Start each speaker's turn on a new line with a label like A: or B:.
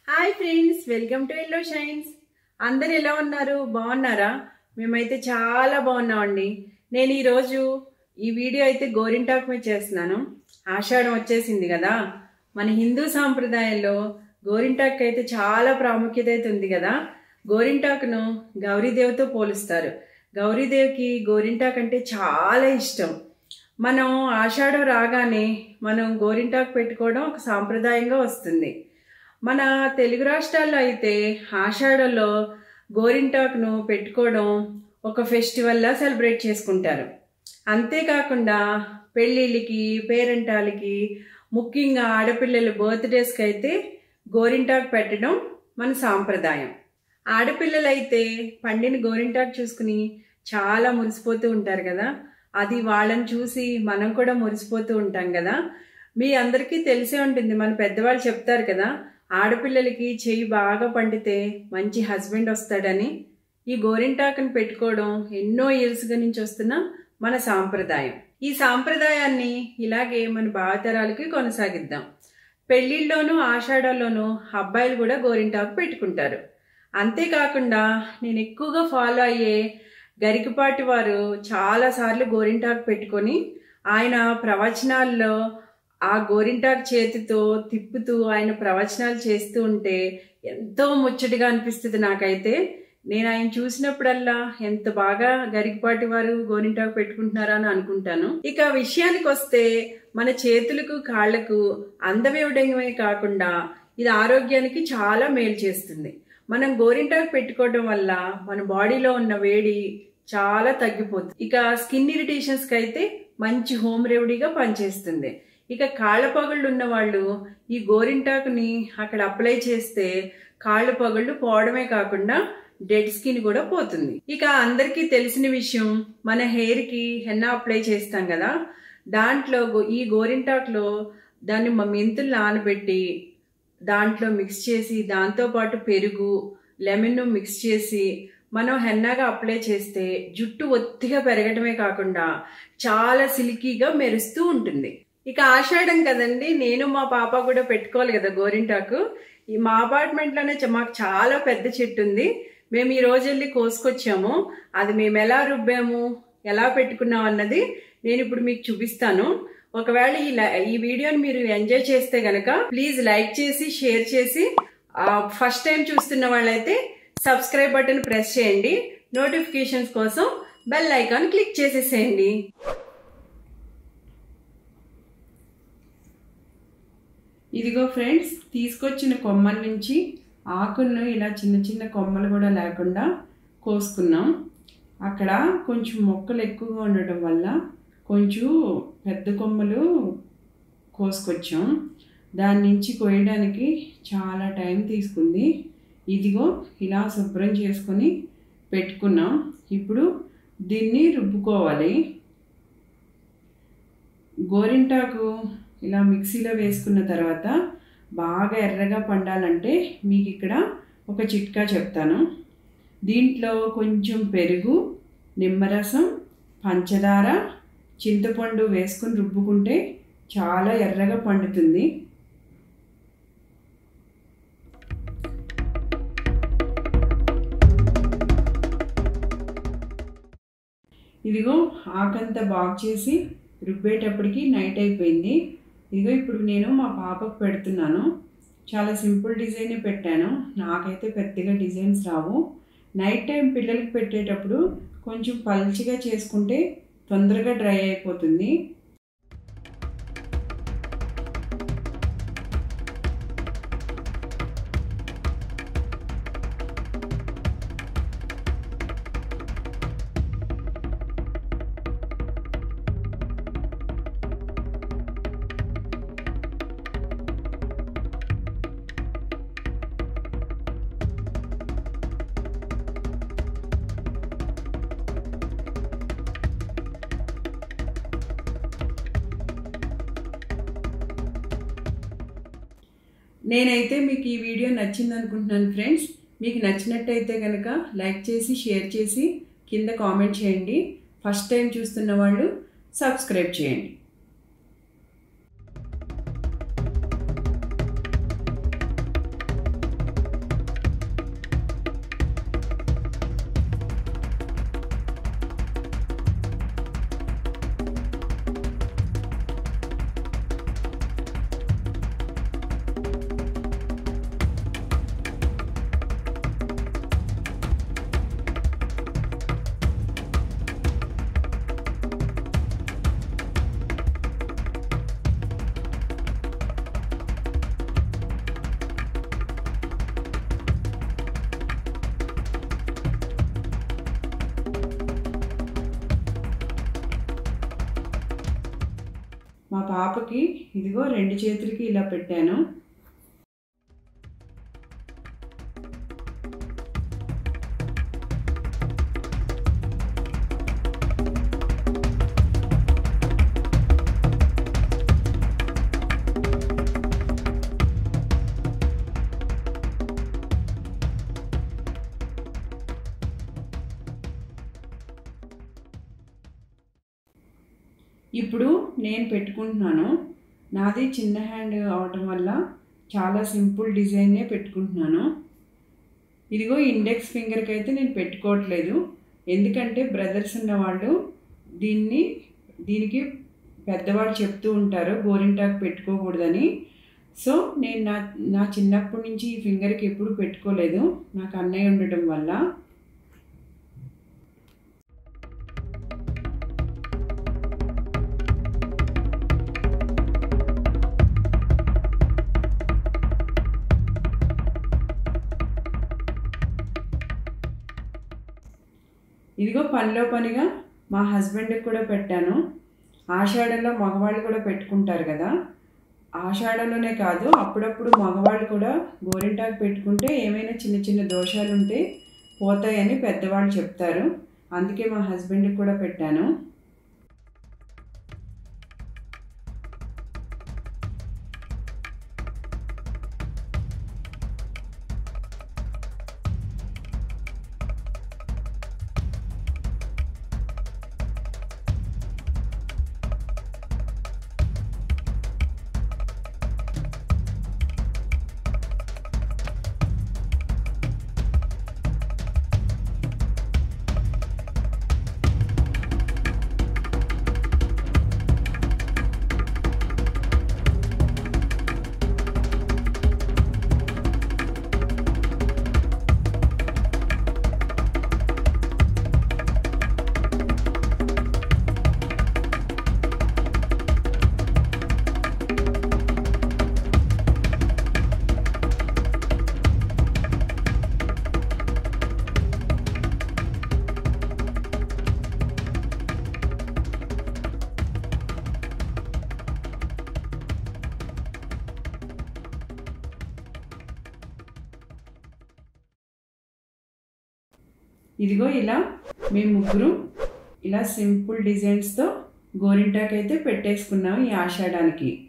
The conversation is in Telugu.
A: Hi friends, welcome to yellow shines. అందరు ఎలా ఉన్నారు? బాగున్నారా? మేమైతే చాలా బాగున్నామండి. నేను ఈరోజు ఈ వీడియో అయితే గోరింటాకు మీద చేస్తున్నాను. ఆషాఢం వచ్చేసింది కదా. మన హిందూ సాంప్రదాయంలో గోరింటాకు అయితే చాలా ప్రాముఖ్యత అయితే ఉంది కదా. గోరింటాకును గౌరీదేవితో పోలుస్తారు. గౌరీదేవికి గోరింటాకు అంటే చాలా ఇష్టం. మనం ఆషాఢం రాగానే మనం గోరింటాకు పెట్టుకోవడం ఒక సాంప్రదాయంగా వస్తుంది. మన తెలుగు రాష్ట్రాల్లో అయితే ఆషాఢంలో గోరింటాకును పెట్టుకోవడం ఒక ఫెస్టివల్లా సెలబ్రేట్ చేసుకుంటారు. అంతేకాకుండా పెళ్ళిళ్ళకి, పేరెంటాలకి, ముఖ్యంగా ఆడపిల్లల బర్త్డేస్కి అయితే గోరింటాకు పెట్టడం మన సాంప్రదాయం. ఆడపిల్లలైతే పండిన గోరింటాకు చూసుకుని చాలా మురిసిపోతూ ఉంటారు కదా. అది వాళ్ళని చూసి మనం కూడా మురిసిపోతూ ఉంటాం కదా. మీ అందరికీ తెలిసే ఉంటుంది, మన పెద్దవాళ్ళు చెప్తారు కదా, ఆడపిల్లలకి చెయ్యి బాగా పండితే మంచి హస్బెండ్ వస్తాడని. ఈ గోరింటాకుని పెట్టుకోవడం ఎన్నో ఇయర్స్గా నుంచి వస్తున్న మన సాంప్రదాయం. ఈ సాంప్రదాయాన్ని ఇలాగే మన భావితరాలకి కొనసాగిద్దాం. పెళ్లిళ్ళలోనూ ఆషాఢంలోనూ అబ్బాయిలు కూడా గోరింటాకు పెట్టుకుంటారు. అంతేకాకుండా నేను ఎక్కువగా ఫాలో అయ్యే గరికపాటి వారు చాలాసార్లు గోరింటాకు పెట్టుకొని ఆయన ప్రవచనాల్లో ఆ గోరింటాకు చేతితో తిప్పుతూ ఆయన ప్రవచనాలు చేస్తూ ఉంటే ఎంతో ముచ్చటగా అనిపిస్తుంది నాకైతే. నేను ఆయన చూసినప్పుడల్లా ఎంత బాగా గరికపాటి వారు గోరింటాకు పెట్టుకుంటున్నారా అని అనుకుంటాను. ఇక విషయానికి వస్తే మన చేతులకు కాళ్లకు అందం ఇవ్వడమే కాకుండా ఇది ఆరోగ్యానికి చాలా మేలు చేస్తుంది. మనం గోరింటాకు పెట్టుకోవడం వల్ల మన బాడీలో ఉన్న వేడి చాలా తగ్గిపోతుంది. ఇక స్కిన్ ఇరిటేషన్స్కి అయితే మంచి హోమ్ రెమెడీగా పనిచేస్తుంది. ఇక కాళ్ళ పగుళ్ళు ఉన్న వాళ్ళు ఈ గోరింటాకుని అక్కడ అప్లై చేస్తే కాళ్ళ పగుళ్ళు పోవడమే కాకుండా డెడ్ స్కిన్ కూడా పోతుంది. ఇక అందరికీ తెలిసిన విషయం, మన హెయిర్కి హెన్నా అప్లై చేస్తాం కదా, దాంట్లో ఈ గోరింటాకులో దాన్ని మెంతులు నానబెట్టి దాంట్లో మిక్స్ చేసి దాంతోపాటు పెరుగు, లెమన్ మిక్స్ చేసి మనం హెన్నాగా అప్లై చేస్తే జుట్టు ఒత్తిగా పెరగటమే కాకుండా చాలా సిల్కీగా మెరుస్తూ ఉంటుంది. ఇక ఆషాఢం కదండి, నేను మా పాప కూడా పెట్టుకోవాలి కదా గోరింటాకు. మా అపార్ట్మెంట్లోనే మాకు చాలా పెద్ద చెట్టు ఉంది. మేము ఈ రోజు వెళ్ళి కోసుకొచ్చాము. అది మేము ఎలా రుబ్బాము, ఎలా పెట్టుకున్నాం అన్నది నేను ఇప్పుడు మీకు చూపిస్తాను. ఒకవేళ ఈ వీడియోని మీరు ఎంజాయ్ చేస్తే గనక ప్లీజ్ లైక్ చేసి, షేర్ చేసి, ఫస్ట్ టైం చూస్తున్న వాళ్ళైతే సబ్స్క్రైబ్ బటన్ ప్రెస్ చేయండి. నోటిఫికేషన్స్ కోసం బెల్ ఐకాన్ క్లిక్ చేసేసేయండి. ఇదిగో ఫ్రెండ్స్, తీసుకొచ్చిన కొమ్మల నుంచి ఆకులను ఇలా చిన్న చిన్న కొమ్మలు కూడా లేకుండా కోసుకున్నాం. అక్కడ కొంచెం మొక్కలు ఎక్కువగా ఉండటం వల్ల కొంచెం పెద్ద కొమ్మలు కోసుకొచ్చాం. దాని నుంచి కోయడానికి చాలా టైం తీసుకుంది. ఇదిగో ఇలా శుభ్రం చేసుకొని పెట్టుకున్నాం. ఇప్పుడు దీన్ని రుబ్బుకోవాలి. గోరింటాకు ఇలా మిక్సీలో వేసుకున్న తర్వాత బాగా ఎర్రగా పండాలంటే మీకు ఇక్కడ ఒక చిట్కా చెప్తాను. దీంట్లో కొంచెం పెరుగు, నిమ్మరసం, పంచదార, చింతపండు వేసుకొని రుబ్బుకుంటే చాలా ఎర్రగా పండుతుంది. ఇదిగో ఆకంతా బాగు చేసి రుబ్బేటప్పటికి నైట్ అయిపోయింది. ఇదిగో ఇప్పుడు నేను మా పాపకు పెడుతున్నాను. చాలా సింపుల్ డిజైనే పెట్టాను, నాకైతే పెద్దగా డిజైన్స్ రావు. నైట్ టైం పిల్లలకి పెట్టేటప్పుడు కొంచెం పల్చగా చేసుకుంటే తొందరగా డ్రై అయిపోతుంది. నేనైతే మీకు ఈ వీడియో నచ్చింది అనుకుంటున్నాను ఫ్రెండ్స్. మీకు నచ్చినట్టయితే కనుక లైక్ చేసి, షేర్ చేసి, కింద కామెంట్ చేయండి. ఫస్ట్ టైం చూస్తున్న వాళ్ళు సబ్స్క్రైబ్ చేయండి. మా పాపకి ఇదిగో 2 చేతులకి ఇలా పెట్టాను. ఇప్పుడు నేను పెట్టుకుంటున్నాను. నాది చిన్న హ్యాండ్ అవటం వల్ల చాలా సింపుల్ డిజైన్నే పెట్టుకుంటున్నాను. ఇదిగో ఇండెక్స్ ఫింగర్కి అయితే నేను పెట్టుకోవట్లేదు, ఎందుకంటే బ్రదర్స్ ఉన్నవాళ్ళు దీనికి పెద్దవాళ్ళు చెప్తూ ఉంటారు గోరింటాకు పెట్టుకోకూడదని. సో నేను నా చిన్నప్పటి నుంచి ఈ ఫింగర్కి ఎప్పుడు పెట్టుకోలేదు, నాకు అన్నయ్య ఉండటం వల్ల. ఇదిగో పనిలో పనిగా మా హస్బెండ్కి కూడా పెట్టాను. ఆషాఢంలో మగవాళ్ళు కూడా పెట్టుకుంటారు కదా, ఆషాఢంలోనే కాదు అప్పుడప్పుడు మగవాళ్ళు కూడా గోరింటాకు పెట్టుకుంటే ఏమైనా చిన్న చిన్న దోషాలు ఉంటే పోతాయని పెద్దవాళ్ళు చెప్తారు. అందుకే మా హస్బెండ్కి కూడా పెట్టాను. ఇదిగో ఇలా మేము ముగ్గురు ఇలా సింపుల్ డిజైన్స్తో గోరింటాకు అయితే పెట్టేసుకున్నాం ఈ ఆషాఢానికి.